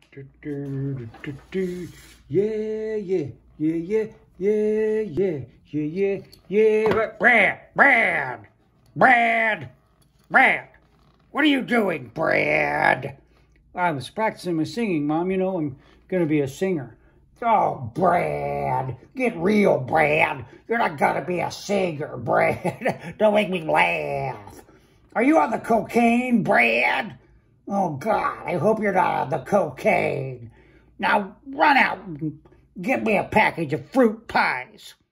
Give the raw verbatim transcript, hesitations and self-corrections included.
Yeah, yeah, yeah, yeah, yeah, yeah, yeah, yeah, yeah. Brad, Brad, Brad, Brad. What are you doing, Brad? I was practicing my singing, Mom. You know, I'm going to be a singer. Oh, Brad, get real, Brad. You're not going to be a singer, Brad. Don't make me laugh. Are you on the cocaine, Brad? Oh, God, I hope you're not on the cocaine. Now, run out and get me a package of fruit pies.